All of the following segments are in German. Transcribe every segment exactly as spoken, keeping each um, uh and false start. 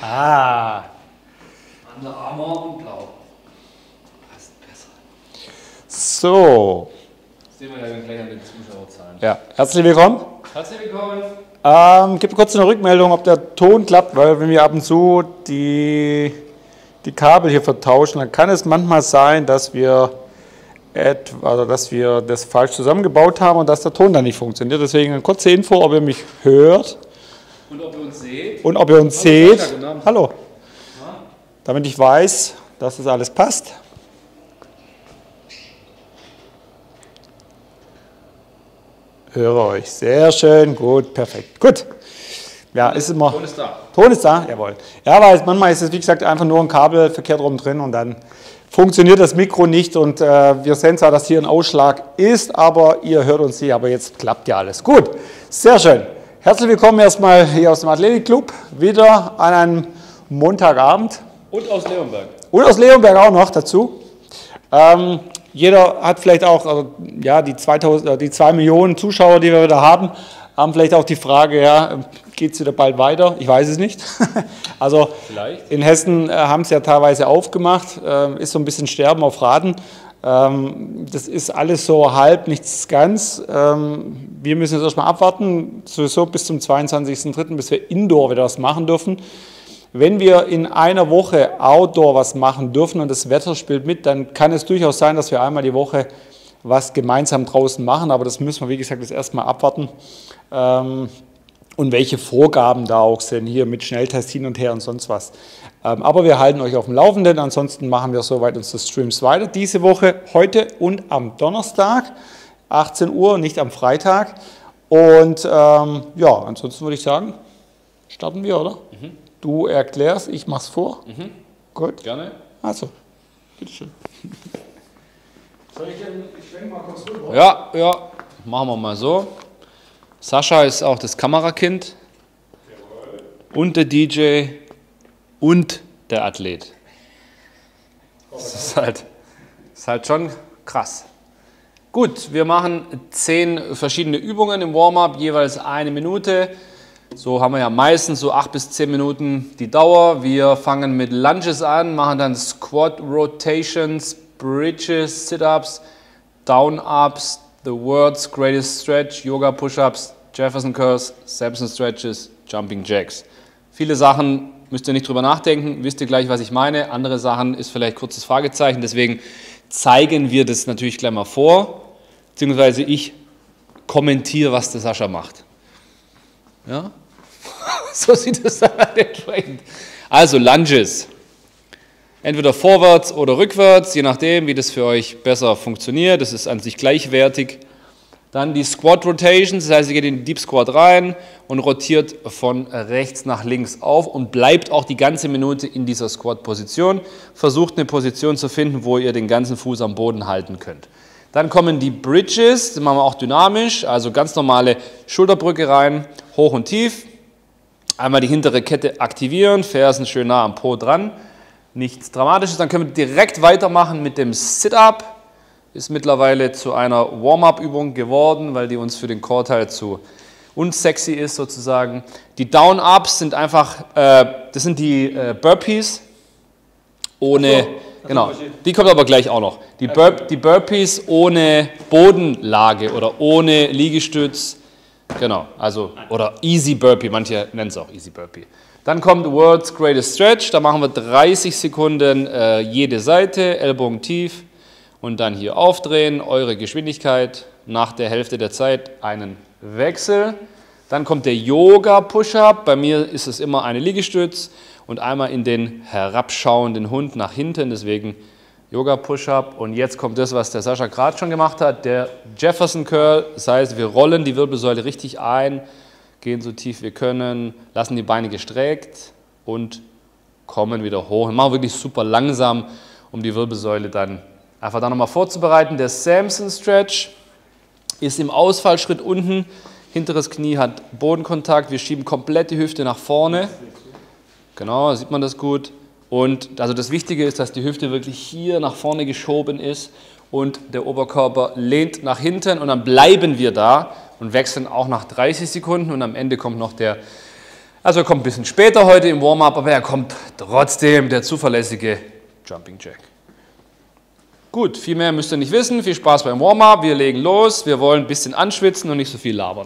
Ah. Under Armour und blau. Passt besser. So. Das sehen wir ja gleich an den Zuschauerzahlen. Ja, herzlich willkommen. Herzlich willkommen. Ähm, gib kurz eine Rückmeldung, ob der Ton klappt, weil wenn wir ab und zu die, die Kabel hier vertauschen, dann kann es manchmal sein, dass wir, etwa, also dass wir das falsch zusammengebaut haben und dass der Ton dann nicht funktioniert. Deswegen eine kurze Info, ob ihr mich hört. Und ob ihr uns seht. Und ob ihr uns Hallo, seht. Sascha, Hallo. Damit ich weiß, dass das alles passt. Höre euch. Sehr schön, gut, perfekt. Gut. Ja, ist immer. Ton ist da. Ton ist da, jawohl. Ja, weil manchmal ist es, wie gesagt, einfach nur ein Kabel verkehrt rum drin und dann funktioniert das Mikro nicht und äh, wir sehen zwar, dass hier ein Ausschlag ist, aber ihr hört uns hier, aber jetzt klappt ja alles. Gut, sehr schön. Herzlich willkommen erstmal hier aus dem Athletikclub, wieder an einem Montagabend. Und aus Leonberg. Und aus Leonberg auch noch dazu. Ähm, jeder hat vielleicht auch, also, ja, die, zweitausend, die zwei Millionen Zuschauer, die wir wieder haben, haben vielleicht auch die Frage, ja, geht es wieder bald weiter? Ich weiß es nicht. Also vielleicht. In Hessen äh, haben sie ja teilweise aufgemacht, äh, ist so ein bisschen Sterben auf Raten. Ähm, das ist alles so halb, nichts ganz. Ähm, wir müssen jetzt erstmal abwarten, sowieso bis zum zweiundzwanzigsten dritten, bis wir Indoor wieder was machen dürfen. Wenn wir in einer Woche Outdoor was machen dürfen und das Wetter spielt mit, dann kann es durchaus sein, dass wir einmal die Woche was gemeinsam draußen machen, aber das müssen wir, wie gesagt, jetzt erstmal abwarten. Ähm, und welche Vorgaben da auch sind, hier mit Schnelltest hin und her und sonst was. Ähm, aber wir halten euch auf dem Laufenden, ansonsten machen wir soweit unsere Streams weiter. Diese Woche, heute und am Donnerstag, achtzehn Uhr, nicht am Freitag. Und ähm, ja, ansonsten würde ich sagen, starten wir, oder? Mhm. Du erklärst, ich mach's vor. Mhm. Gut. Gerne. Also, bitteschön. Soll ich denn, ich schwenke mal kurz rüber? Ja, ja, machen wir mal so. Sascha ist auch das Kamerakind. Jawohl. Und der D J und der Athlet. Das ist halt, das ist halt schon krass. Gut, wir machen zehn verschiedene Übungen im Warm-up, jeweils eine Minute. So haben wir ja meistens so acht bis zehn Minuten die Dauer. Wir fangen mit Lunges an, machen dann Squat Rotations, Bridges, Sit-Ups, Down-Ups, The World's Greatest Stretch, Yoga Push-Ups, Jefferson Curls, Samson Stretches, Jumping Jacks. Viele Sachen müsst ihr nicht drüber nachdenken, wisst ihr gleich, was ich meine. Andere Sachen ist vielleicht kurzes Fragezeichen, deswegen zeigen wir das natürlich gleich mal vor, beziehungsweise ich kommentiere, was der Sascha macht. Ja? So sieht es dann entsprechend. Also Lunges. Entweder vorwärts oder rückwärts, je nachdem, wie das für euch besser funktioniert. Das ist an sich gleichwertig. Dann die Squat Rotations, das heißt, ihr geht in den Deep Squat rein und rotiert von rechts nach links auf und bleibt auch die ganze Minute in dieser Squat-Position. Versucht eine Position zu finden, wo ihr den ganzen Fuß am Boden halten könnt. Dann kommen die Bridges, die machen wir auch dynamisch, also ganz normale Schulterbrücke rein, hoch und tief. Einmal die hintere Kette aktivieren, Fersen schön nah am Po dran. Nichts Dramatisches. Dann können wir direkt weitermachen mit dem Sit-Up. Ist mittlerweile zu einer Warm-Up-Übung geworden, weil die uns für den Core-Teil zu unsexy ist sozusagen. Die Down-Ups sind einfach, äh, das sind die äh, Burpees ohne, so, genau, die kommt aber gleich auch noch. Die, Burp, die Burpees ohne Bodenlage oder ohne Liegestütz, genau, also, oder Easy Burpee, manche nennen es auch Easy Burpee. Dann kommt World's Greatest Stretch, da machen wir dreißig Sekunden äh, jede Seite, Ellbogen tief und dann hier aufdrehen, eure Geschwindigkeit, nach der Hälfte der Zeit einen Wechsel. Dann kommt der Yoga Push-Up, bei mir ist es immer eine Liegestütz und einmal in den herabschauenden Hund nach hinten, deswegen Yoga Push-Up. Und jetzt kommt das, was der Sascha gerade schon gemacht hat, der Jefferson Curl, das heißt, wir rollen die Wirbelsäule richtig ein, gehen so tief wir können, lassen die Beine gestreckt und kommen wieder hoch. Wir machen wirklich super langsam, um die Wirbelsäule dann einfach da nochmal vorzubereiten. Der Samson Stretch ist im Ausfallschritt unten, hinteres Knie hat Bodenkontakt, wir schieben komplett die Hüfte nach vorne. Genau, da sieht man das gut. Und also das Wichtige ist, dass die Hüfte wirklich hier nach vorne geschoben ist und der Oberkörper lehnt nach hinten und dann bleiben wir da und wechseln auch nach dreißig Sekunden und am Ende kommt noch der Also er kommt ein bisschen später heute im Warm-up, aber er kommt trotzdem, der zuverlässige Jumping Jack. Gut, viel mehr müsst ihr nicht wissen. Viel Spaß beim Warm-up. Wir legen los. Wir wollen ein bisschen anschwitzen und nicht so viel labern.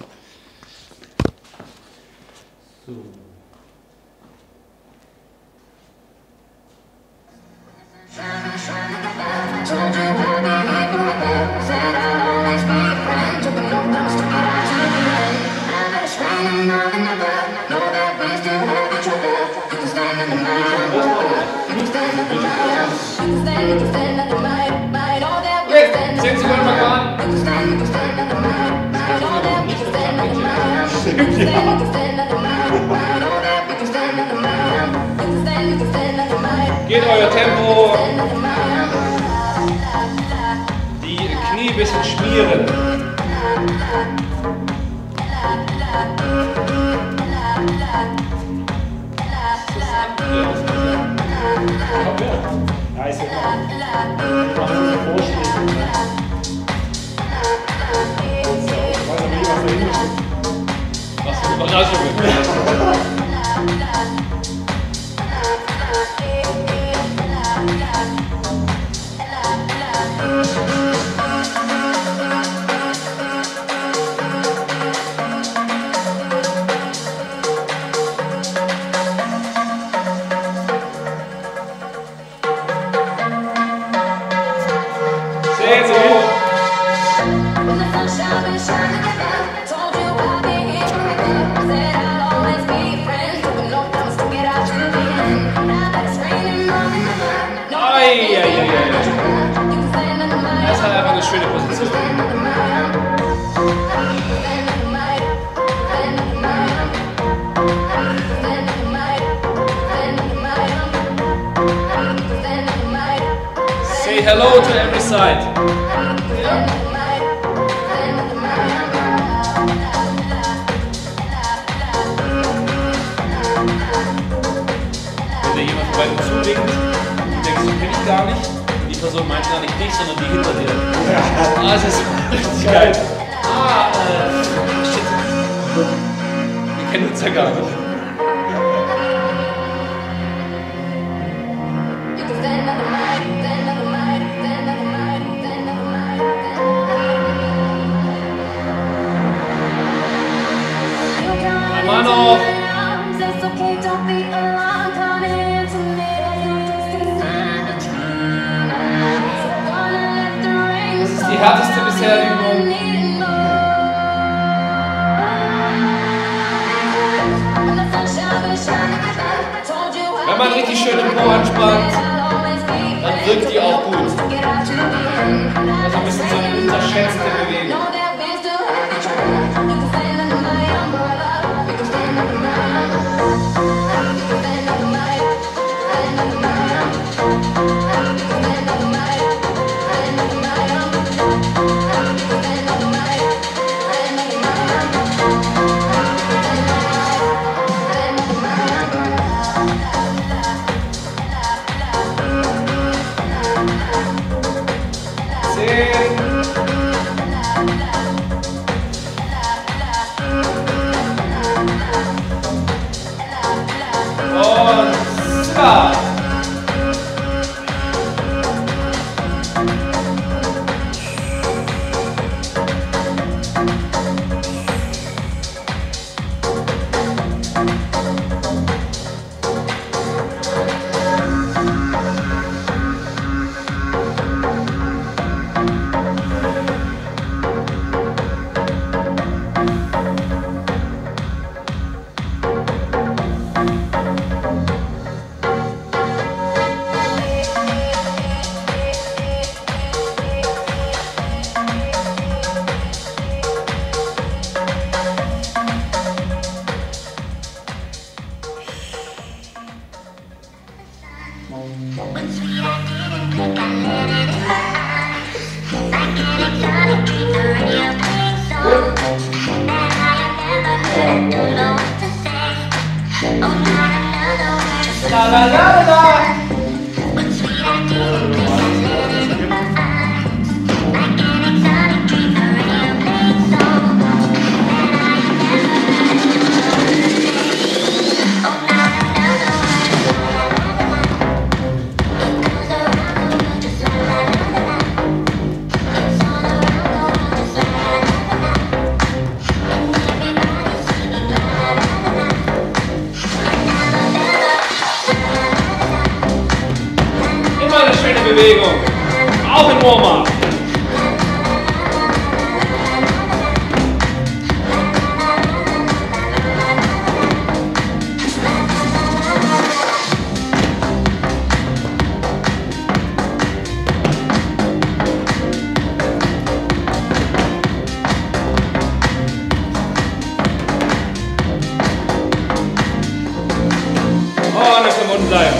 zehn Sekunden verfahren. Geht euer Tempo. Die Knie ein bisschen schmieren. Nice, Was für eine Überraschung. Das hat einfach eine schöne Position. Say hello to every side. Ja. Wenn da jemand bei dir zuwinkt und denkst, so kenne ich gar nicht. Die Person meint gar nicht dich, sondern die hinter dir. Ja. Ah, das ist richtig geil. Ah, äh, shit. Wir kennen uns ja gar nicht. Einmal noch. Die härteste bisher Übung. Wenn man richtig schön im Po anspannt, dann wirkt die auch gut. Also ein bisschen so eine unterschätzte Bewegung. La la la la. Bewegung. Auch im Warm-up. Oh, noch im Mund bleiben.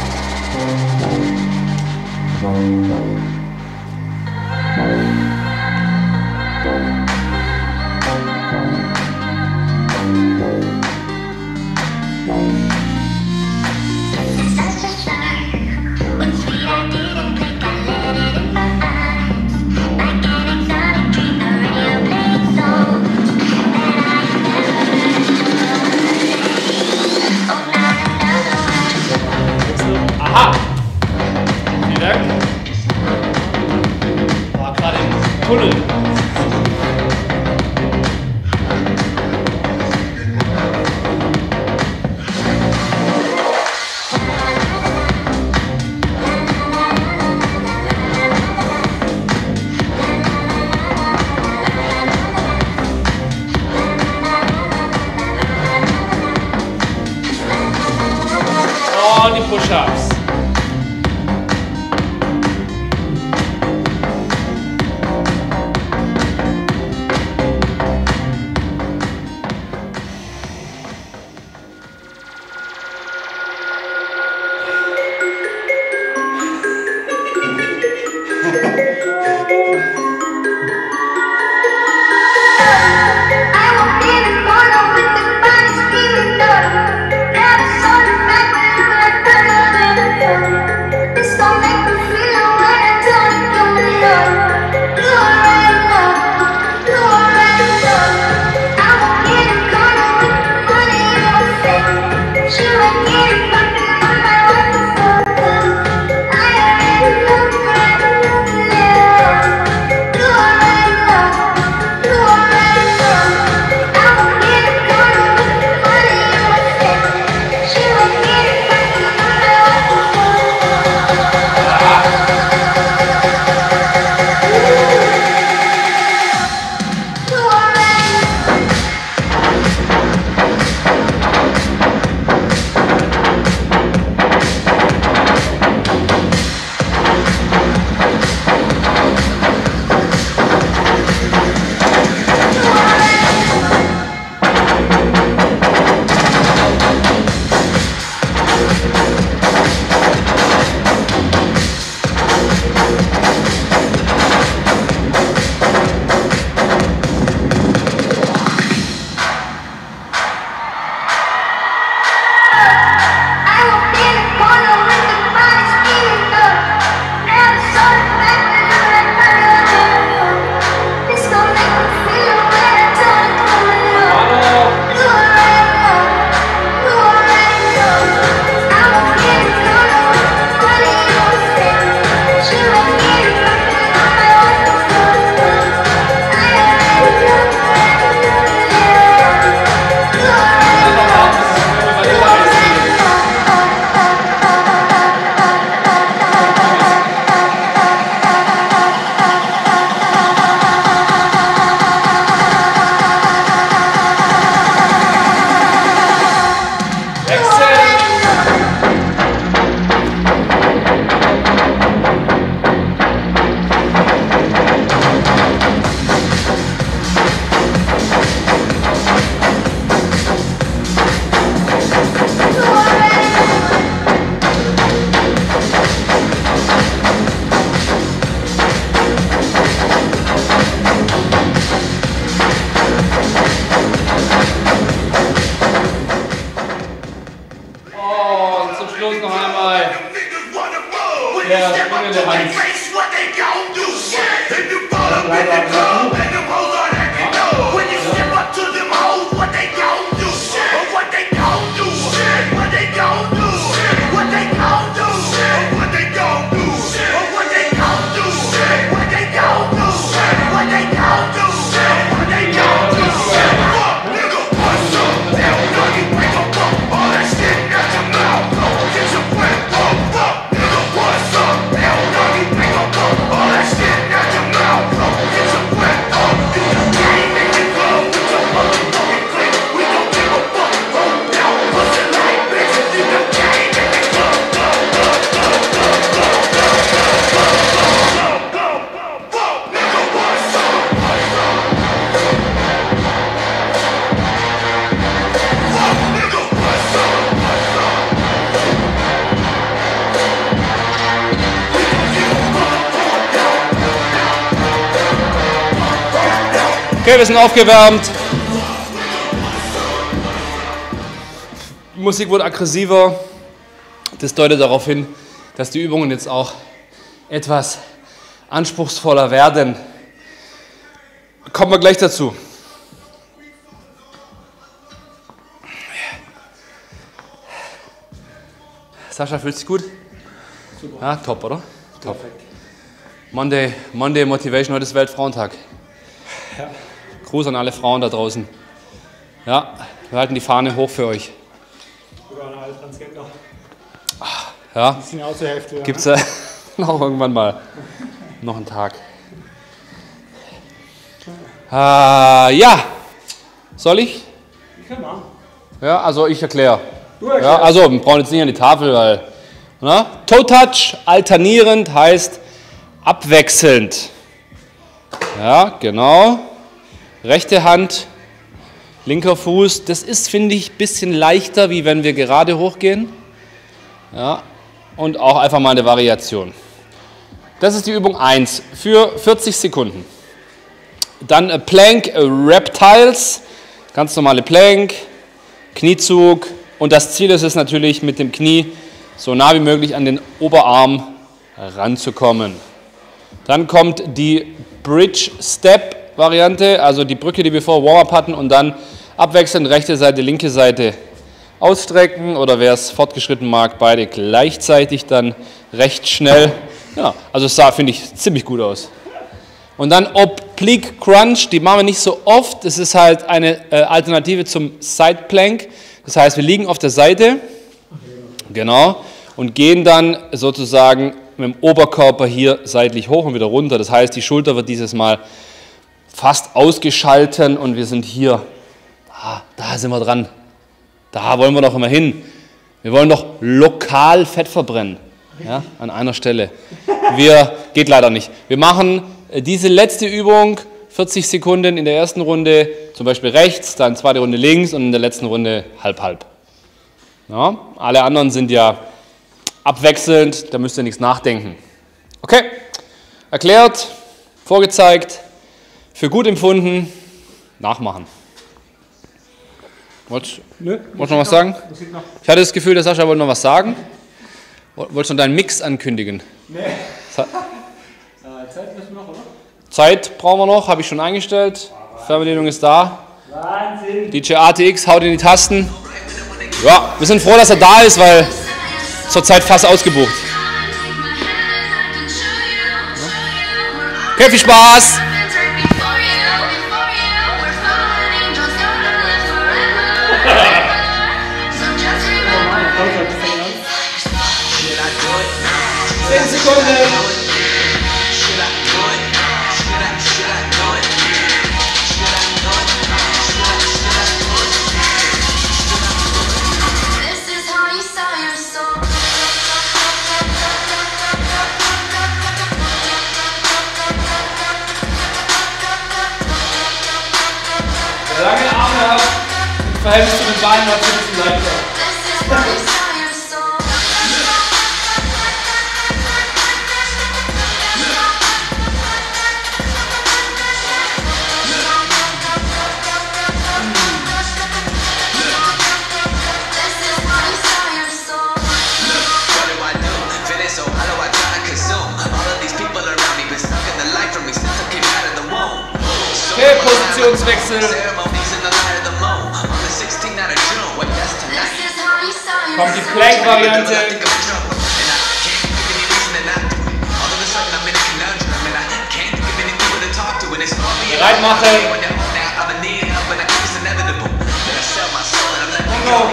Aha! Vielen Dank. War gerade im Tunnel. Und die Push-Ups. Hell no! Okay, wir sind aufgewärmt. Die Musik wurde aggressiver. Das deutet darauf hin, dass die Übungen jetzt auch etwas anspruchsvoller werden. Kommen wir gleich dazu. Sascha, fühlt sich gut? Super. Ja, top, oder? Top. Perfekt. Monday, Monday Motivation, heute ist Weltfrauentag. Ja. Gruß an alle Frauen da draußen. Ja, wir halten die Fahne hoch für euch. Oder an alle Transgender. Ja. Die sind ja auch zur Hälfte. Gibt es ja noch irgendwann mal noch einen Tag. Äh, ja, soll ich? Ich kann machen. Ja, also ich erkläre. Du erklärst. Ja, also wir brauchen jetzt nicht an die Tafel, weil na? Toe Touch alternierend heißt abwechselnd. Ja, genau. Rechte Hand, linker Fuß. Das ist, finde ich, ein bisschen leichter, wie wenn wir gerade hochgehen. Ja, und auch einfach mal eine Variation. Das ist die Übung eins für vierzig Sekunden. Dann äh, Plank äh, Reptiles, ganz normale Plank, Kniezug. Und das Ziel ist es natürlich, mit dem Knie so nah wie möglich an den Oberarm ranzukommen. Dann kommt die Bridge Step Variante, also die Brücke, die wir vorher Warm-up hatten, und dann abwechselnd rechte Seite, linke Seite ausstrecken, oder wer es fortgeschritten mag, beide gleichzeitig dann recht schnell. Ja, also es sah, finde ich, ziemlich gut aus. Und dann Oblique Crunch, die machen wir nicht so oft, das ist halt eine äh, Alternative zum Side Plank. Das heißt, wir liegen auf der Seite, genau, und gehen dann sozusagen mit dem Oberkörper hier seitlich hoch und wieder runter. Das heißt, die Schulter wird dieses Mal fast ausgeschalten und wir sind hier, da, da sind wir dran. Da wollen wir doch immer hin. Wir wollen doch lokal Fett verbrennen, ja, an einer Stelle. Wir, geht leider nicht. Wir machen diese letzte Übung, vierzig Sekunden in der ersten Runde, zum Beispiel rechts, dann zweite Runde links und in der letzten Runde halb-halb. Ja, alle anderen sind ja abwechselnd, da müsst ihr nichts nachdenken. Okay, erklärt, vorgezeigt, für gut empfunden, nachmachen. Wolltest du noch was sagen? Ich hatte das Gefühl, der Sascha wollte noch was sagen. Wolltest du deinen Mix ankündigen? Nee. Zeit müssen wir noch, oder? Zeit brauchen wir noch, habe ich schon eingestellt. Fernbedienung ist da. Wahnsinn. D J A T X haut in die Tasten. Ja, wir sind froh, dass er da ist, weil zurzeit fast ausgebucht. Okay, viel Spaß! zehn Sekunden! Wer lange Arme hat, im Verhältnis zu den Beinen hat es ein bisschen leichter. Okay, Positionswechsel. Kommt die Plank-Variante. Bereit machen. Und go.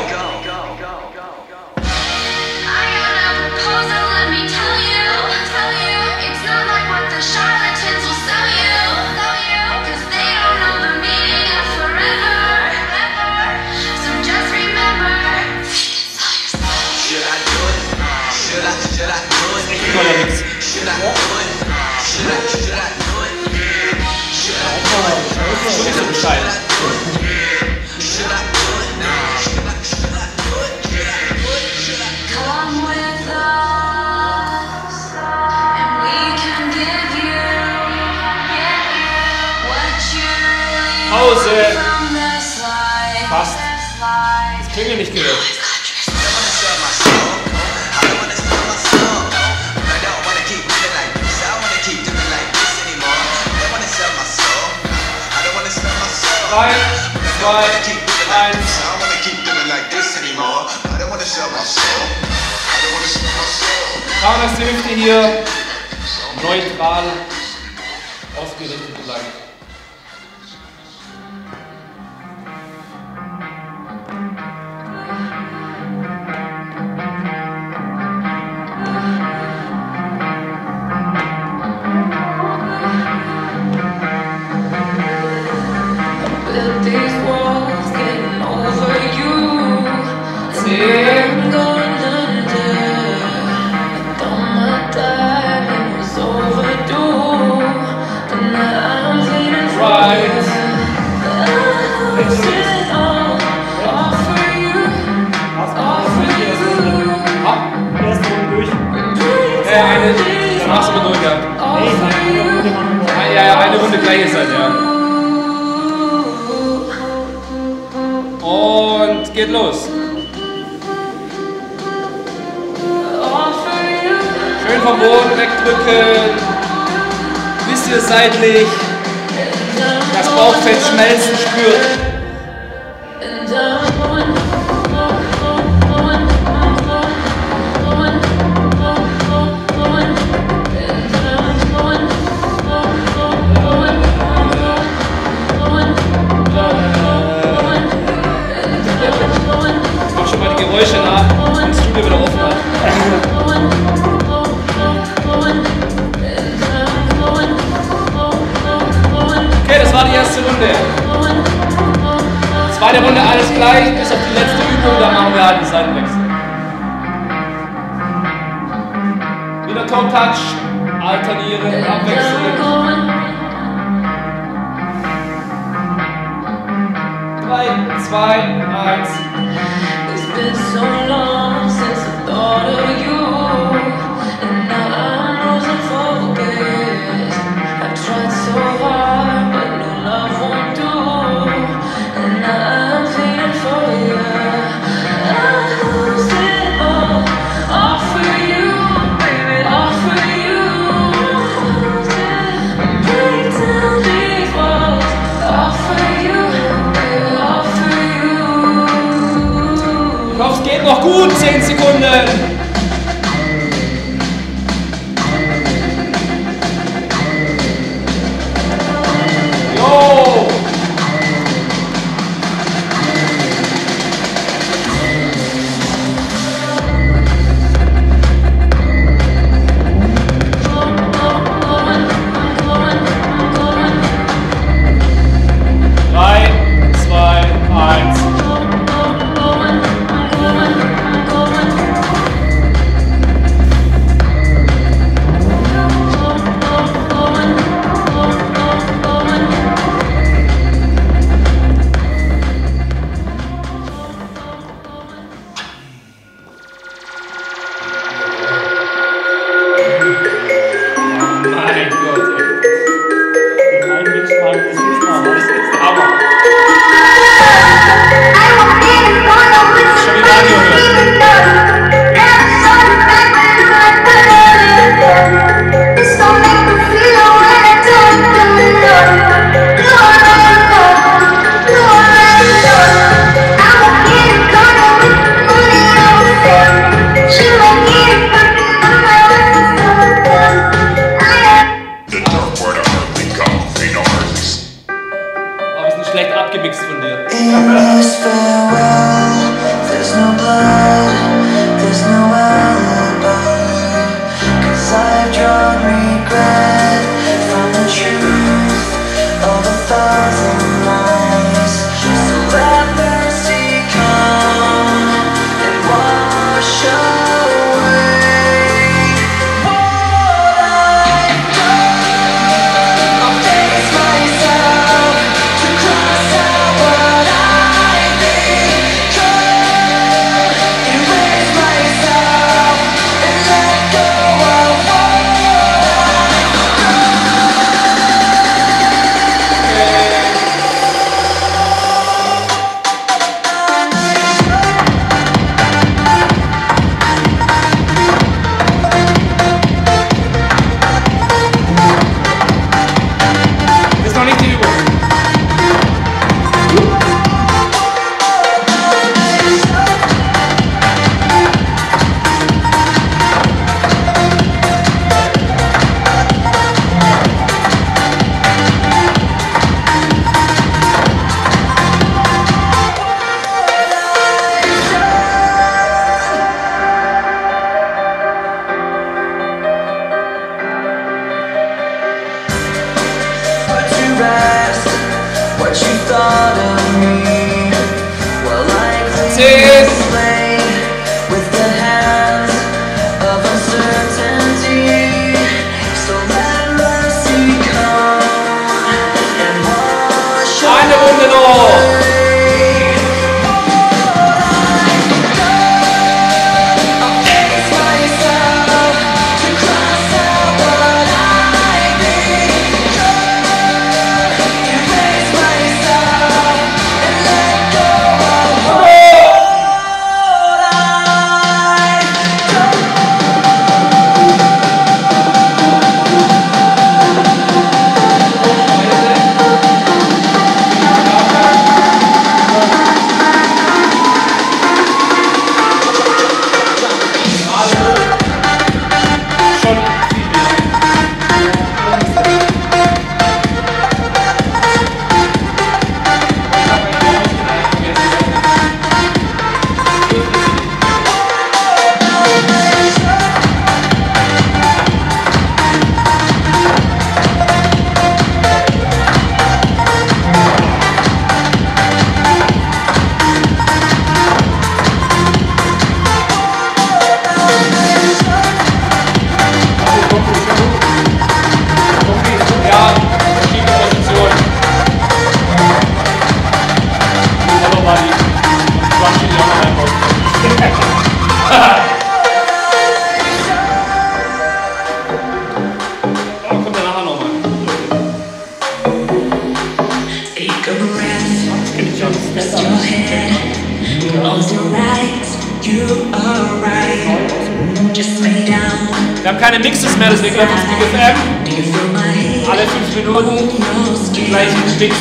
What you drei, zwei, eins. Schauen, dass die Hüfte hier neutral ausgerichtet bleibt. Ja, ja, eine Runde gleiche Seite, ja. Und geht los. Schön vom Boden wegdrücken. Bisschen seitlich. Das Bauchfett schmelzen spürt. Geräusche nach, wenn das Studio wieder offen hat. Okay, das war die erste Runde. Zweite Runde alles gleich, bis auf die letzte Übung, dann machen wir halt einen Seitenwechsel. Wieder Toe-Touch, alternieren, abwechseln. drei, zwei, eins. Been so long since I thought of you, and now I'm losing focus. I've tried so hard, but no love won't do, and now I'm feeling for you. I lose it all, all for you, baby, all for you. Break down these walls, all for you, baby, all for you. Ich hoffe, es geht noch gut. what you thought of me. Well, likely Cheers. play with the hands of uncertainty. So let mercy come and wash Eine Runde noch. Wir haben keine Mixes mehr, deswegen läuft das Big F M. Alle fünf Minuten gleich ein Mix.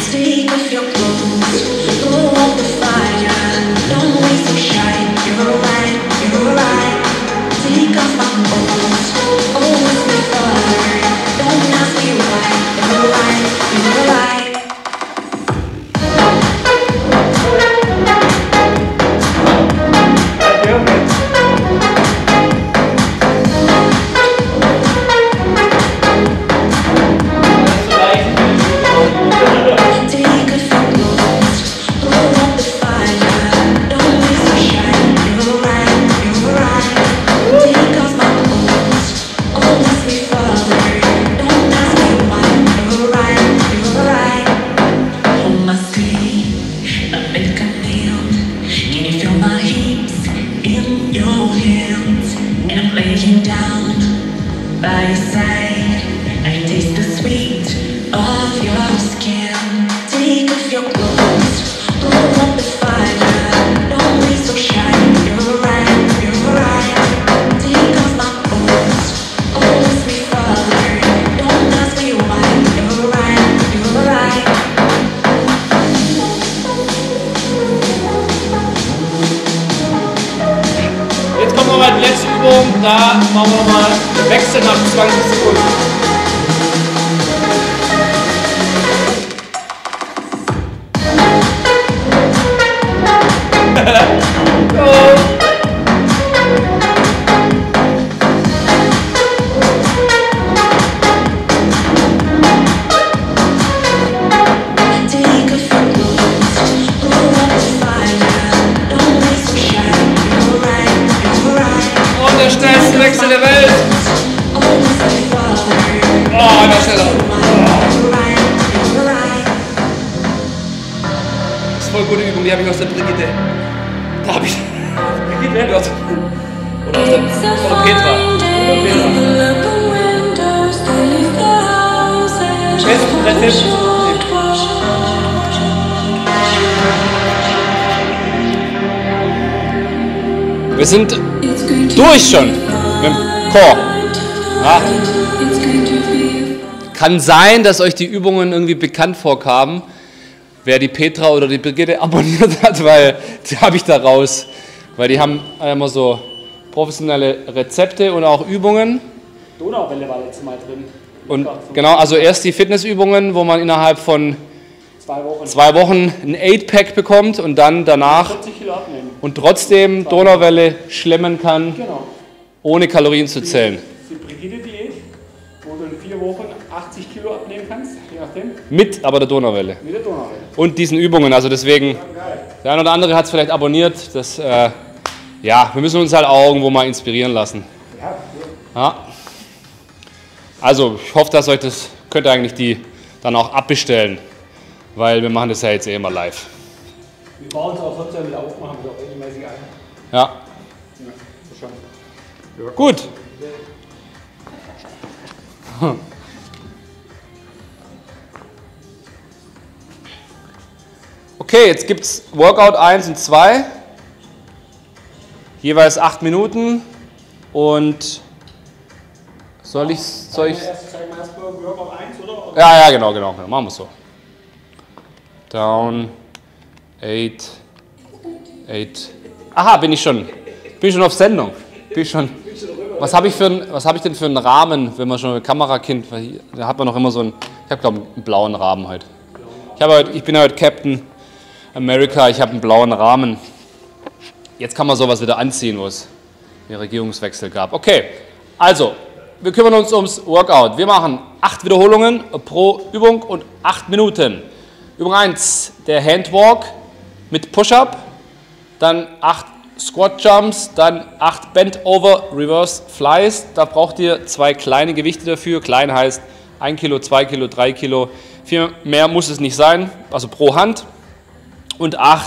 Die letzte Übung, da machen wir nochmal Wechsel nach zwanzig Sekunden. Wechsel der Welt. Oh, immer schneller. Das ist voll gute Übung, die habe ich aus der Brigitte. Da habe ich Brigitte gehört. Oder aus der oder Petra. Oder Petra. Rezept. Wir sind durch schon mit dem Chor. Ja. Kann sein, dass euch die Übungen irgendwie bekannt vorkamen, wer die Petra oder die Brigitte abonniert hat, weil die habe ich da raus. Weil die haben immer so professionelle Rezepte und auch Übungen. Donauwelle war letztes Mal drin. Und genau, also erst die Fitnessübungen, wo man innerhalb von Zwei Wochen. zwei Wochen ein Eight-Pack bekommt und dann danach vierzig Kilo abnehmen. und trotzdem Donauwelle schlemmen kann, Genau. ohne Kalorien zu zählen. Die Brigitte-Diät, wo du in vier Wochen achtzig Kilo Kilo abnehmen kannst, je nachdem. Mit aber der Donauwelle. Mit der Donauwelle. Und diesen Übungen, also deswegen, der eine oder andere hat es vielleicht abonniert. Das, äh, ja, wir müssen uns halt auch irgendwo mal inspirieren lassen. Ja, Ja. Also, ich hoffe, dass euch das, könnt ihr eigentlich die dann auch abbestellen, weil wir machen das ja jetzt eh immer live. wir bauen es auch sozial wieder auf, machen wir auch regelmäßig ein. Ja, Ja, so schon. Ja, gut. Okay, jetzt gibt es Workout eins und zwei, jeweils acht Minuten und soll ich, soll ich, Erst zeigen wir erstmal Workout eins, oder? ja, ja, genau, genau, genau, machen wir es so. Down, eight, eight, aha, bin ich schon, bin ich schon auf Sendung, bin ich schon, was habe ich, für ein, was hab ich denn für einen Rahmen, wenn man schon ein Kamerakind, da hat man noch immer so einen, ich habe glaube ich einen blauen Rahmen heute. Ich, habe heute, ich bin heute Captain America, ich habe einen blauen Rahmen. Jetzt kann man sowas wieder anziehen, wo es den Regierungswechsel gab. Okay, also, wir kümmern uns ums Workout. Wir machen acht Wiederholungen pro Übung und acht Minuten. Übung eins, der Handwalk mit Push-Up, dann acht Squat Jumps, dann acht Bent Over Reverse Flies. Da braucht ihr zwei kleine Gewichte dafür. Klein heißt ein Kilo, zwei Kilo, drei Kilo. Viel mehr muss es nicht sein, also pro Hand. Und acht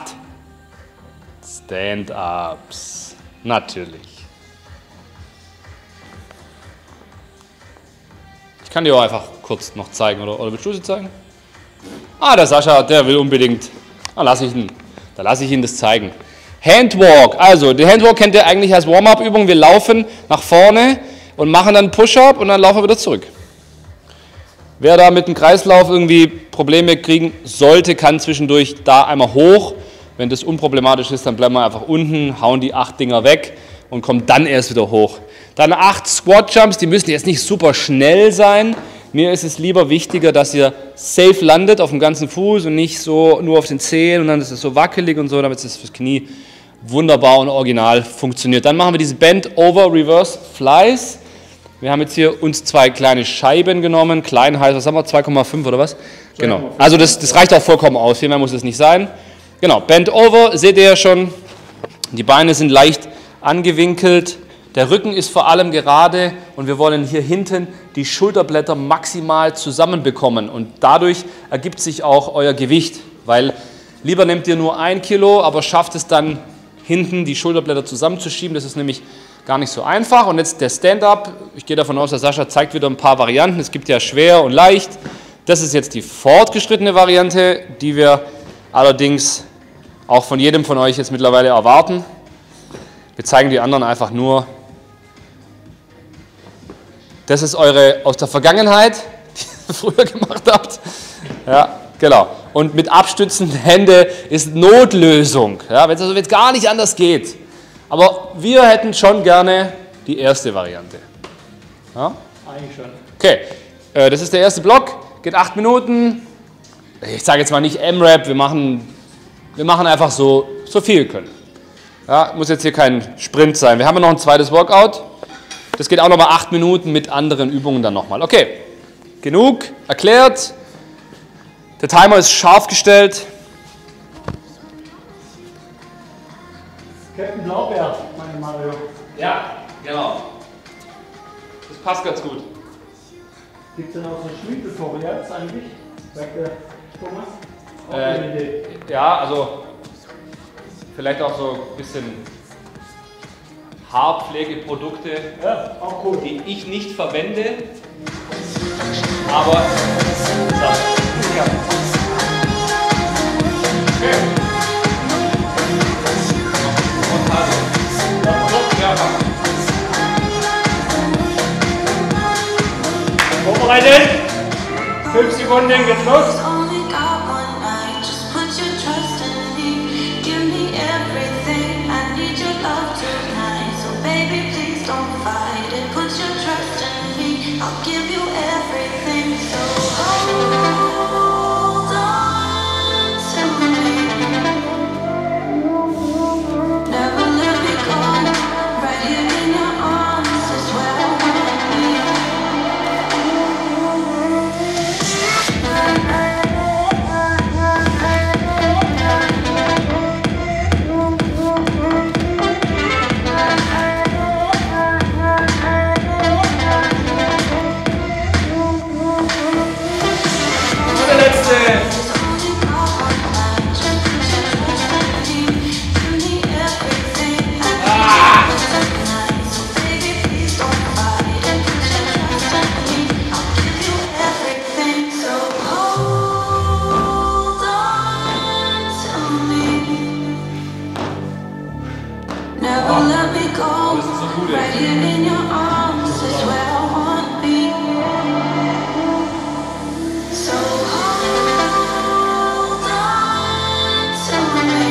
Stand-Ups. Natürlich. Ich kann dir auch einfach kurz noch zeigen, oder, oder willst du sie zeigen? Ah, der Sascha, der will unbedingt. Dann lasse ich ihn, dann lasse ich ihn das zeigen. Handwalk, also den Handwalk kennt ihr eigentlich als Warm-Up-Übung. Wir laufen nach vorne und machen dann Push-Up und dann laufen wir wieder zurück. Wer da mit dem Kreislauf irgendwie Probleme kriegen sollte, kann zwischendurch da einmal hoch. Wenn das unproblematisch ist, dann bleiben wir einfach unten, hauen die acht Dinger weg und kommen dann erst wieder hoch. Dann acht Squat Jumps, die müssen jetzt nicht super schnell sein. Mir ist es lieber wichtiger, dass ihr safe landet auf dem ganzen Fuß und nicht so nur auf den Zehen und dann ist es so wackelig und so, damit es fürs Knie wunderbar und original funktioniert. Dann machen wir diese Bent Over Reverse Flies. Wir haben jetzt hier uns zwei kleine Scheiben genommen. Klein heißt, was haben wir, zwei Komma fünf oder was? Genau. Also das, das reicht auch vollkommen aus, viel mehr muss es nicht sein. Genau, Bent Over, seht ihr ja schon. Die Beine sind leicht angewinkelt. Der Rücken ist vor allem gerade und wir wollen hier hinten die Schulterblätter maximal zusammenbekommen. Und dadurch ergibt sich auch euer Gewicht, weil lieber nehmt ihr nur ein Kilo, aber schafft es dann hinten die Schulterblätter zusammenzuschieben. Das ist nämlich gar nicht so einfach. Und jetzt der Stand-Up. Ich gehe davon aus, der Sascha zeigt wieder ein paar Varianten. Es gibt ja schwer und leicht. Das ist jetzt die fortgeschrittene Variante, die wir allerdings auch von jedem von euch jetzt mittlerweile erwarten. Wir zeigen die anderen einfach nur. Das ist eure aus der Vergangenheit, die ihr früher gemacht habt. Ja, genau. Und mit abstützenden Händen ist Notlösung, ja, wenn es also jetzt gar nicht anders geht. Aber wir hätten schon gerne die erste Variante. Ja? Eigentlich schon. Okay, äh, das ist der erste Block, geht acht Minuten. Ich sage jetzt mal nicht M-Rap, wir machen, wir machen einfach so, so viel wir können. Ja, muss jetzt hier kein Sprint sein. Wir haben ja noch ein zweites Workout. Das geht auch nochmal acht Minuten mit anderen Übungen dann nochmal. Okay, genug erklärt. Der Timer ist scharf gestellt. Captain Blaubeer, meine Mario. Ja, genau. Das passt ganz gut. Gibt es denn auch so Schmiedtutorials eigentlich? Sagt der Thomas? Auch Äh, eine Idee. ja, also vielleicht auch so ein bisschen Haarpflegeprodukte, Ja, auch cool. die ich nicht verwende, aber so. Ja. Okay. Und also. Ja, Vorbereitet? Fünf Sekunden, geht's los. Only got one night, just put your trust in me. Give me everything, I need your love tonight. So baby, please don't fight it. Put your trust in me, I'll give you everything. So hold on to me. Never let me go. Right here in your arms is where I wanna be. Bude. Right here in your arms is where I wanna be. So hold on to me.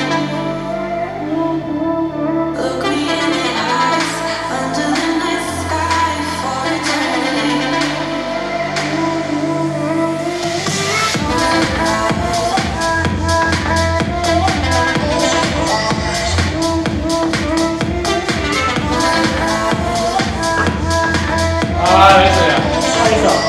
Look me in the eyes under the night sky for eternity. Ah, da ist er ja. Da ist er.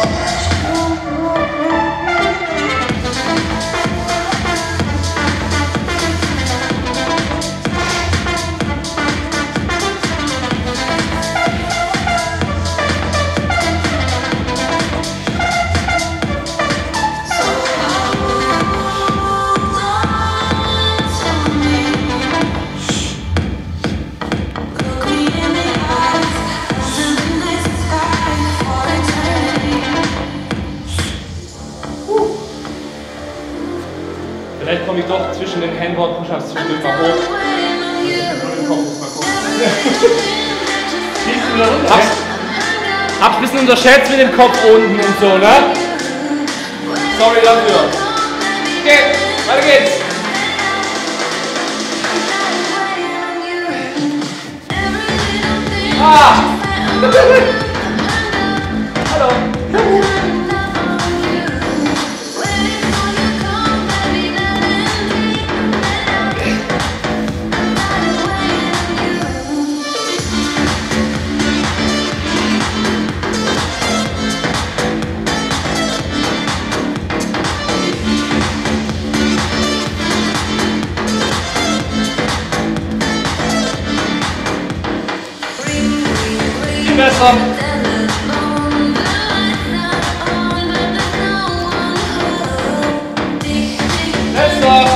Vielleicht komme ich doch zwischen den Handball-Push-Ups zwischendurch mal hoch. Den Kopf muss mal gucken. Siehst du wieder runter? Hab's, hab's ein bisschen unterschätzt mit dem Kopf unten und so, ne? Sorry dafür. Okay, weiter geht's. Ah! Hallo. Viel besser. Besser.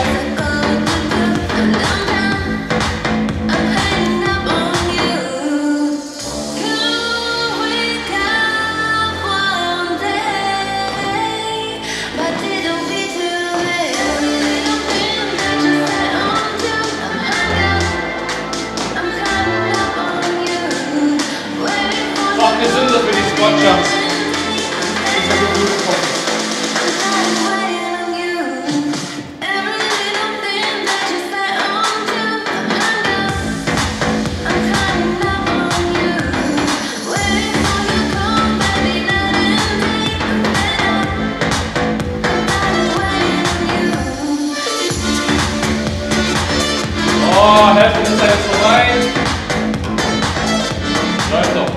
Auch gesünder für die Squat-Jumps. Ich habe gut gekommen. Oh, Hälfte ist jetzt vorbei. Läuft doch.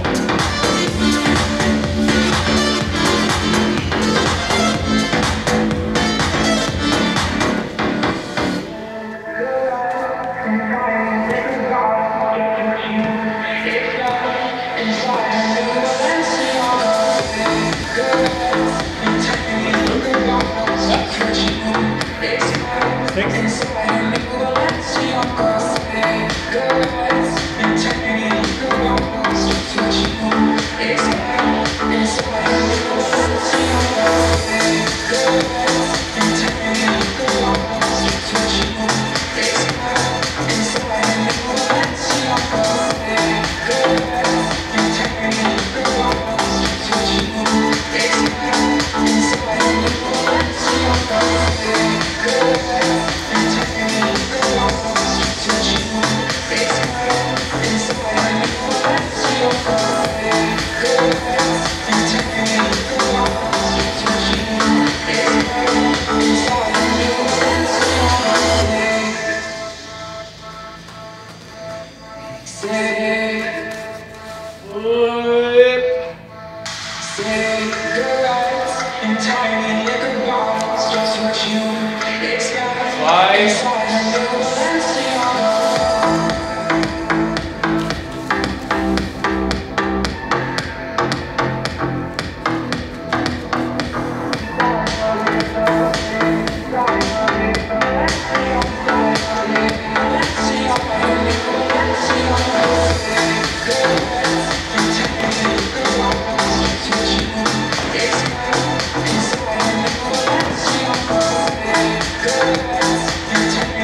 Inside,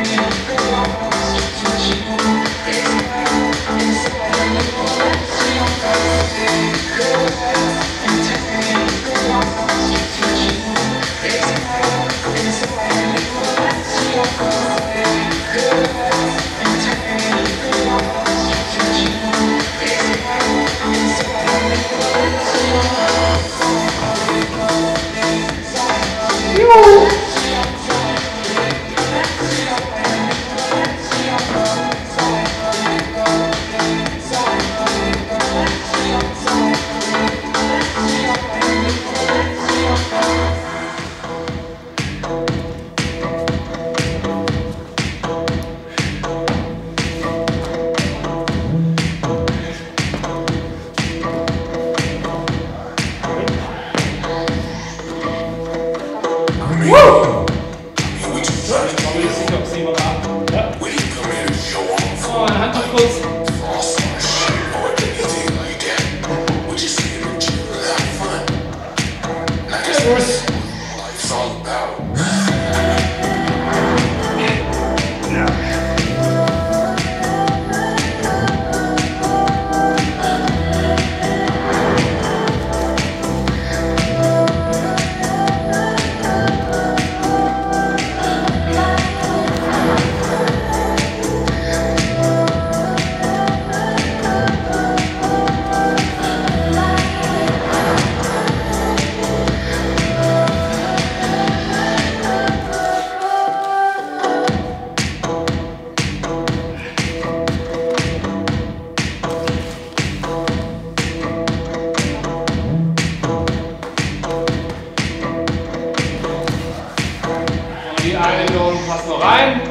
Rein.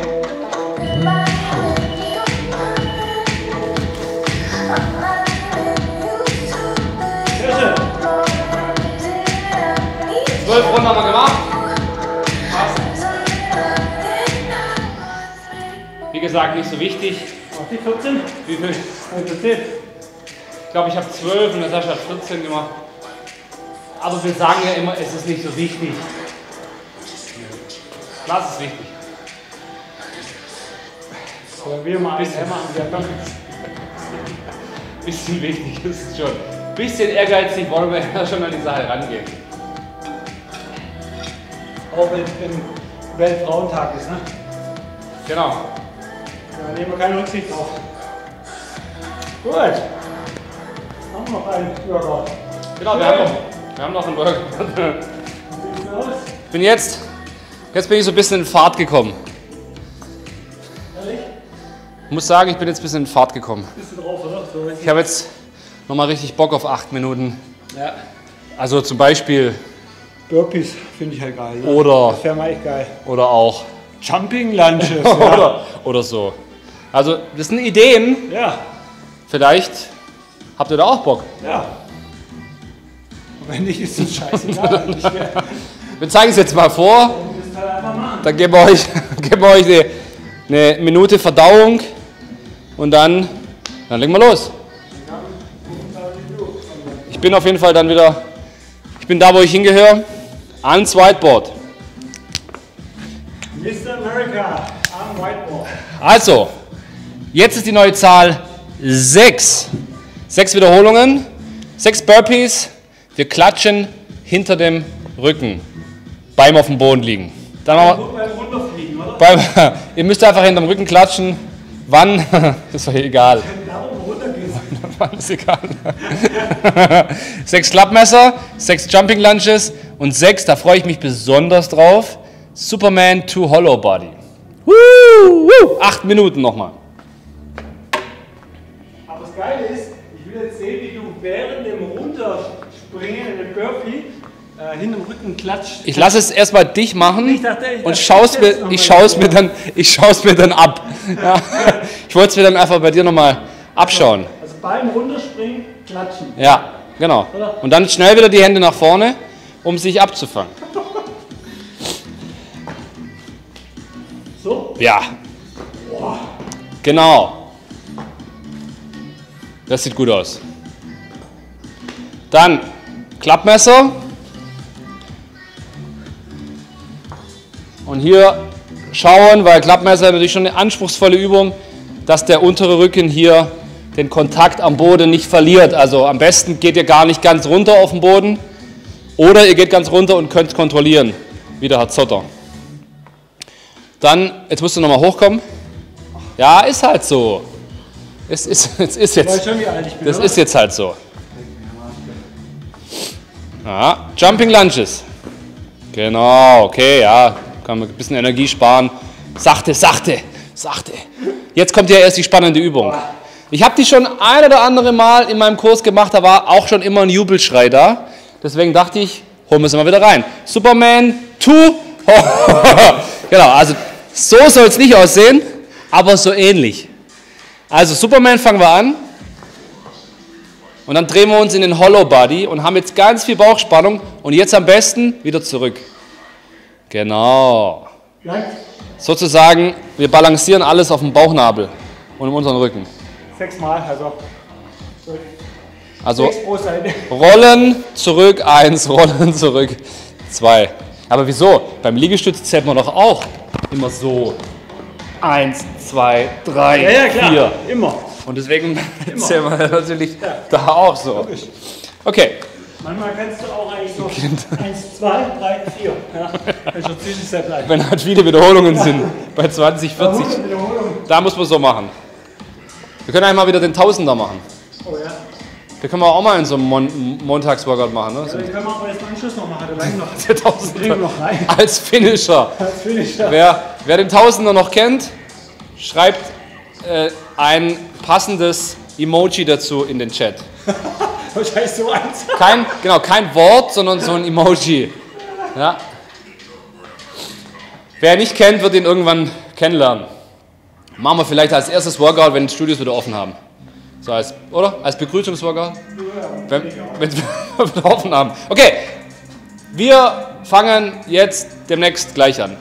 Zwölf Runden haben wir gemacht. Passt. Wie gesagt, nicht so wichtig. Auf die vierzehn? Wie viel? vierzehn. Ich glaube, ich habe zwölf und der Sascha hat vierzehn gemacht. Aber wir sagen ja immer, es ist nicht so wichtig. Klar, es ist wichtig. Aber wir mal eins machen, wir haben Bisschen wichtig ist es schon. Bisschen ehrgeizig wollen wir ja schon an die Sache rangehen. auch wenn wenn Weltfrauentag ist, ne? Genau. Da nehmen wir keine Rücksicht drauf. Gut. Haben wir noch einen Burger. Genau, wir haben noch, wir haben noch einen Burger. Ich bin jetzt, jetzt bin ich so ein bisschen in Fahrt gekommen. Ehrlich? Ich muss sagen, ich bin jetzt ein bisschen in Fahrt gekommen. Bist du drauf, oder? So, Ich habe jetzt nochmal richtig Bock auf acht Minuten. ja. Also zum Beispiel Burpees finde ich halt geil. Ne? Oder- Das wäre mal echt geil. oder auch Jumping Lunges. ja. oder, oder so. Also das sind Ideen. ja. Vielleicht habt ihr da auch Bock. Ja. Und wenn nicht, ist es scheißegal. Ich will Wir zeigen es jetzt mal vor. das halt einfach machen. Dann geben wir euch, geben wir euch eine, eine Minute Verdauung und dann, dann legen wir los. Ich bin auf jeden Fall dann wieder, ich bin da, wo ich hingehöre, ans Whiteboard. Mister America am Whiteboard. Also, jetzt ist die neue Zahl sechs. Sechs Wiederholungen, sechs Burpees. Wir klatschen hinter dem Rücken beim auf dem Boden liegen. Dann machen wir, Gut beim Runterfliegen, oder? beim, ihr müsst einfach hinterm Rücken klatschen. Wann? Ist doch egal. Darum runtergehst. Wann ist egal. Sechs Klappmesser, sechs Jumping Lunges und sechs, da freue ich mich besonders drauf, Superman to Hollow Body. Woo, woo. Acht Minuten nochmal. Aber das Geile ist, ich will jetzt sehen, wie du während dem Runterspringen in den Burpee äh, hinterm Rücken klatscht. Ich lasse es erstmal dich machen Ich dachte, ich und dachte, schaue es ich mir, jetzt noch ich mal schaue es so. mir dann, ich schaue es mir dann ab. Ja. Ich wollte es mir dann einfach bei dir nochmal abschauen. Also beim Runterspringen klatschen. Ja, genau. Und dann schnell wieder die Hände nach vorne, um sich abzufangen. So. Ja. Genau. Das sieht gut aus. Dann Klappmesser. Und hier schauen, weil Klappmesser natürlich schon eine anspruchsvolle Übung, dass der untere Rücken hier den Kontakt am Boden nicht verliert. Also am besten geht ihr gar nicht ganz runter auf den Boden oder ihr geht ganz runter und könnt kontrollieren, wie der Herr Zotter. Dann, jetzt musst du nochmal hochkommen. Ja, ist halt so. Es ist, es ist Ich weiß jetzt, schon, wie alt ich bin. das oder? ist jetzt halt so. Ja, Jumping Lunges. Genau, okay, ja, kann man ein bisschen Energie sparen. Sachte, sachte, sachte. Jetzt kommt ja erst die spannende Übung. Ich habe die schon ein oder andere Mal in meinem Kurs gemacht, da war auch schon immer ein Jubelschrei da. Deswegen dachte ich, holen wir es mal wieder rein. Superman to... Genau, also so soll es nicht aussehen, aber so ähnlich. Also Superman fangen wir an. Und dann drehen wir uns in den Hollow Body und haben jetzt ganz viel Bauchspannung. Und jetzt am besten wieder zurück. Genau. Lang? Sozusagen, wir balancieren alles auf dem Bauchnabel und um unseren Rücken. Sechsmal, also. Zurück. Also Sechs pro Seite. rollen, zurück, eins, rollen, zurück, zwei. Aber wieso? Beim Liegestütz zählt man doch auch immer so. Eins, zwei, drei, Ja, ja, klar. vier. Immer. Und deswegen zählen wir natürlich da auch so. Okay. Manchmal kannst du auch eigentlich so eins, zwei, drei, vier. Ja. Kannst du Zwischenstep bleiben. Wenn halt viele Wiederholungen sind, bei zwanzig, vierzig, hundert Wiederholungen. da muss man so machen. Wir können einmal wieder den Tausender machen. Oh ja. Da können wir auch mal in so einem Mon Montagsworkout machen. Ne? So Den können wir aber jetzt mal Anschluss noch machen. Da lang noch. der Tausender Bringen wir noch rein. als Finisher. Als Finisher. Wer, wer den Tausender noch kennt, schreibt äh, ein passendes Emoji dazu in den Chat. Wahrscheinlich so eins. Kein, genau, kein Wort, sondern so ein Emoji. Ja. Wer ihn nicht kennt, wird ihn irgendwann kennenlernen. Machen wir vielleicht als erstes Workout, wenn die Studios wieder offen haben. So als, oder? Als Begrüßungsworkout? Wenn, wenn wir wieder offen haben. Okay, wir fangen jetzt demnächst gleich an.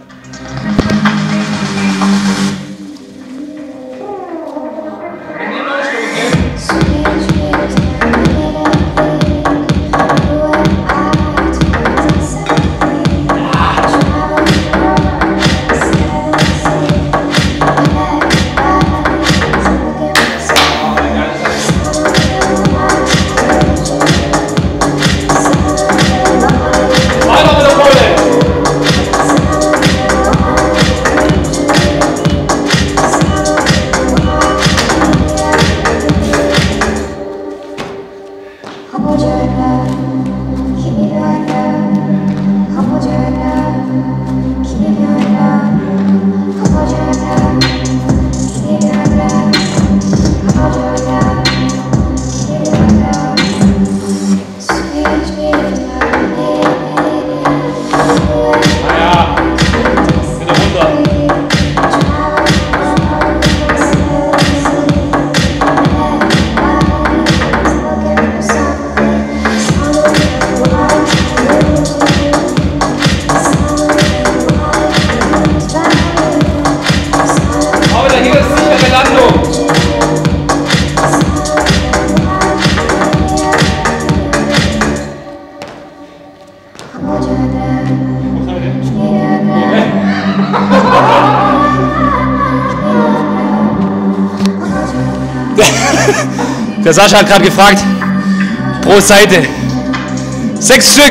Der Sascha hat gerade gefragt, pro Seite. Sechs Stück.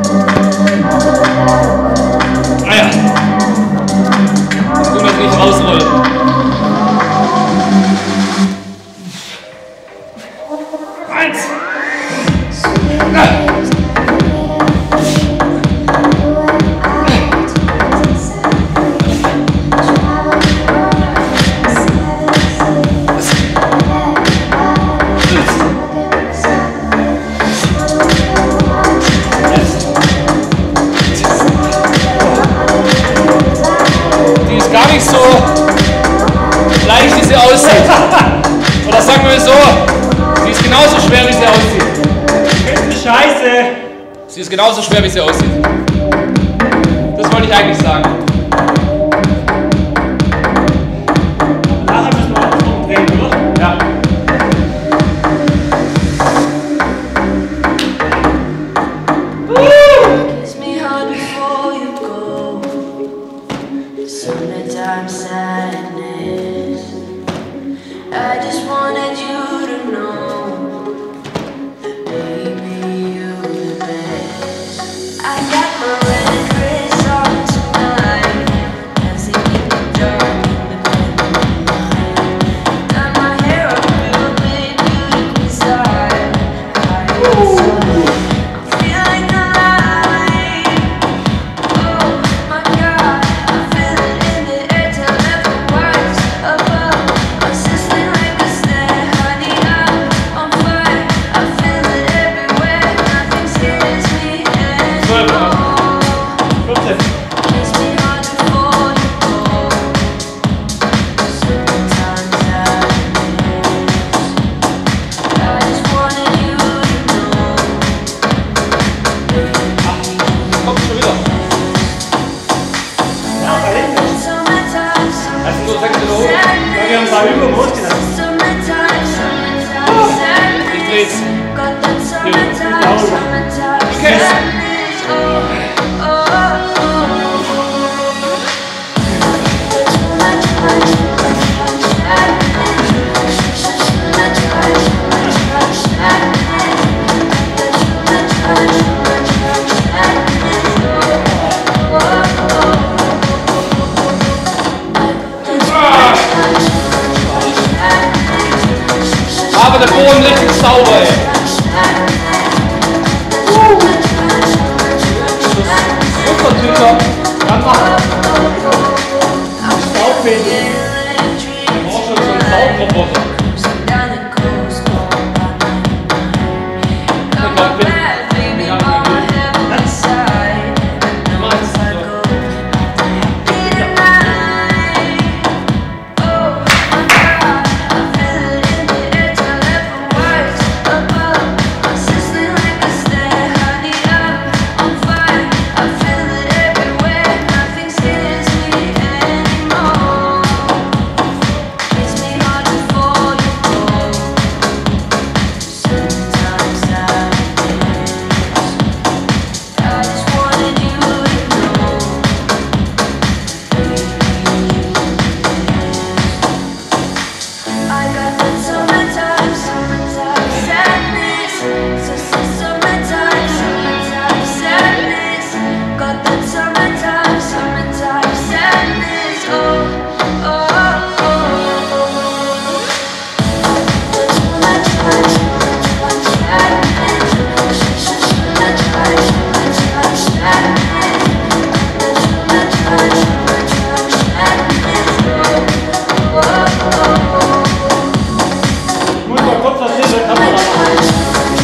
Ah ja. Du das nicht rausrollen. Eins. Ah. So leicht wie sie aussieht. Oder sagen wir so, sie ist genauso schwer wie sie aussieht. Das ist scheiße. Sie ist genauso schwer wie sie aussieht. Das wollte ich eigentlich sagen. Nachher müssen wir auch umdrehen, oder? Ja. Kiss me hard before you go. Summertime sadness. I just wanted you to know that baby you're the best. I got my red dress on tonight.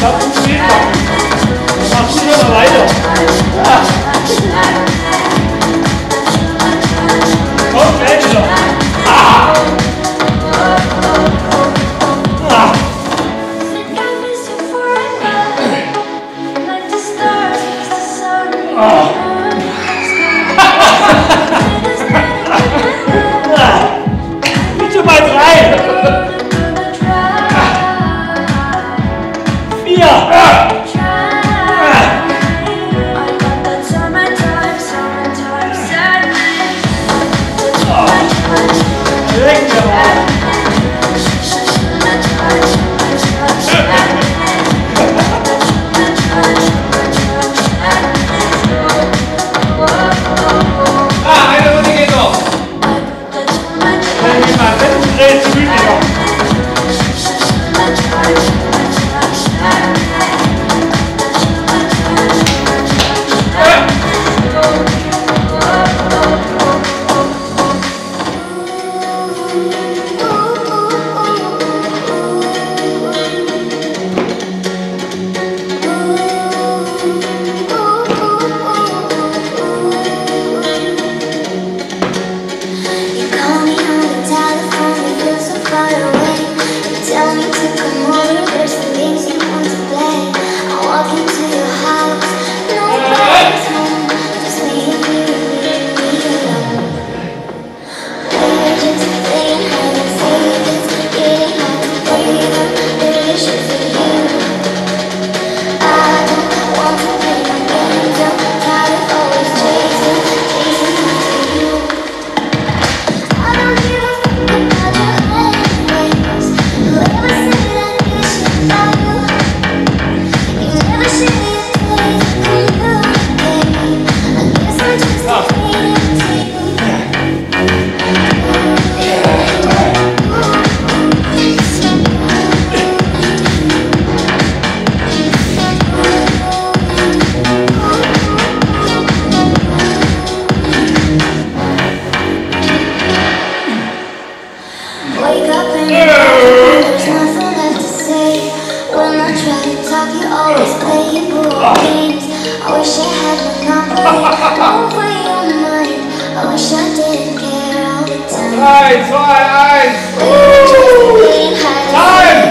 hab zu viel gemacht. Dann machst du wieder weiter. Ja. Komm, gleich wieder. Ah. Ah. Ah. Bitte mal drei. Vier. drei, zwei, eins. Time!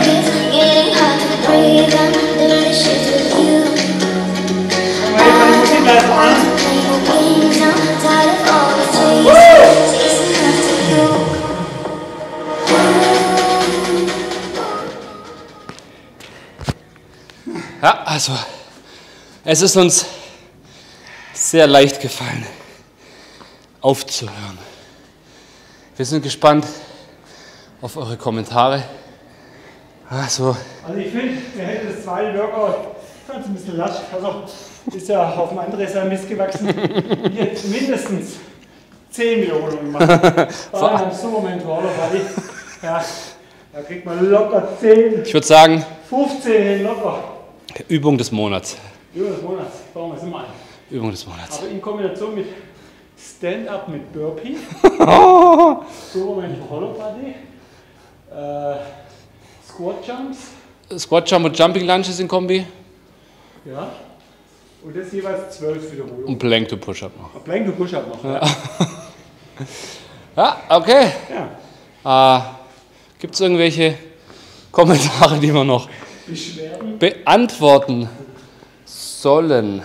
Ja, also, es ist uns sehr leicht gefallen, aufzuhören. Wir sind gespannt auf eure Kommentare. Also, also ich finde, der hätte das zweite Workout ganz ein bisschen lasch. Also ist ja auf dem anderen Seil missgewachsen. Jetzt mindestens zehn Wiederholungen machen. Vor allem im Sommer-Mentor, ja, da kriegt man locker zehn. Ich würde sagen, fünfzehn hin locker. Übung des Monats. Übung des Monats, bauen wir es immer ein. Übung des Monats. Aber in Kombination mit Stand-Up mit Burpee, Sommer-Mentor Hollow Body, äh, Squat Jumps. Squat Jump und Jumping Lunges in Kombi. Ja. Und das jeweils zwölf Wiederholungen. Und Plank to Push-Up noch. Plank to Push-Up noch. Ja, ja okay. Ja. Äh, Gibt es irgendwelche Kommentare, die wir noch Beschwerden beantworten sollen?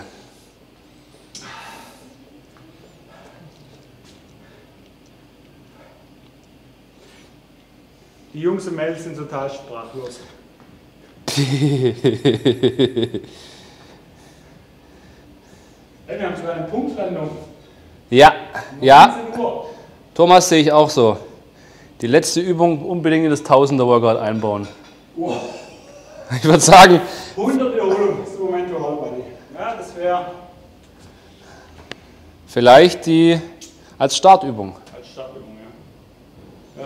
Die Jungs und Mädels sind total sprachlos. Hey, wir haben sogar eine Punktlandung. Ja, ja. Thomas, sehe ich auch so. Die letzte Übung unbedingt in das Tausender-Workout einbauen. Wow. Ich würde sagen, hundert Wiederholungen ist im Moment für Holbody. Ja, das wäre vielleicht die als Startübung. als Startübung, ja. Ja.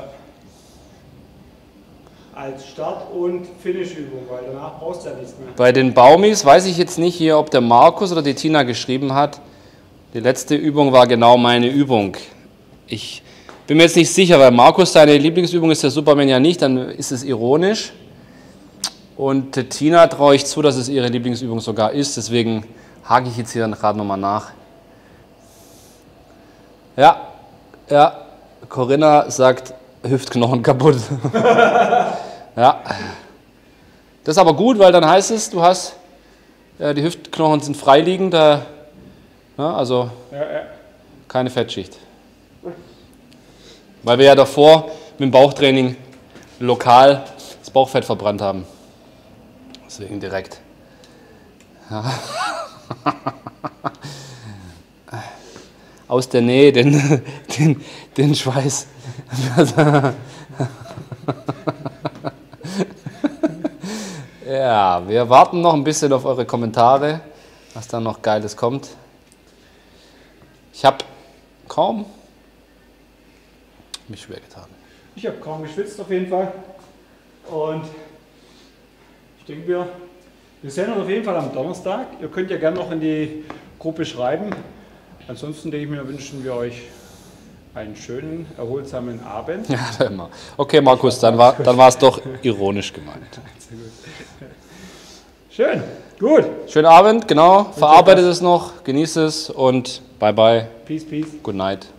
Als Start- und Finishübung, weil danach brauchst du ja nichts mehr. Bei den Baumis weiß ich jetzt nicht hier, ob der Markus oder die Tina geschrieben hat. Die letzte Übung war genau meine Übung. Ich bin mir jetzt nicht sicher, weil Markus, seine Lieblingsübung ist der Superman ja nicht, dann ist es ironisch. Und äh, Tina traue ich zu, dass es ihre Lieblingsübung sogar ist. Deswegen hake ich jetzt hier gerade nochmal nach. Ja, ja, Corinna sagt Hüftknochen kaputt. Ja. Das ist aber gut, weil dann heißt es, du hast, äh, die Hüftknochen sind freiliegend, äh, ja, also Ja, ja. keine Fettschicht. Weil wir ja davor mit dem Bauchtraining lokal das Bauchfett verbrannt haben. Deswegen direkt. Ja. Aus der Nähe den, den, den Schweiß. Ja, wir warten noch ein bisschen auf eure Kommentare, was dann noch Geiles kommt. Ich habe kaum mich schwer getan. Ich habe kaum geschwitzt auf jeden Fall. Und ich denke, wir, wir sehen uns auf jeden Fall am Donnerstag. Ihr könnt ja gerne noch in die Gruppe schreiben. Ansonsten denke ich mir, wünschen wir euch einen schönen, erholsamen Abend. Ja, immer. Okay, Markus, dann war dann war es doch ironisch gemeint. Schön, gut. Schönen Abend, genau. Verarbeitet es noch, genießt es und bye bye. Peace, peace. Good night.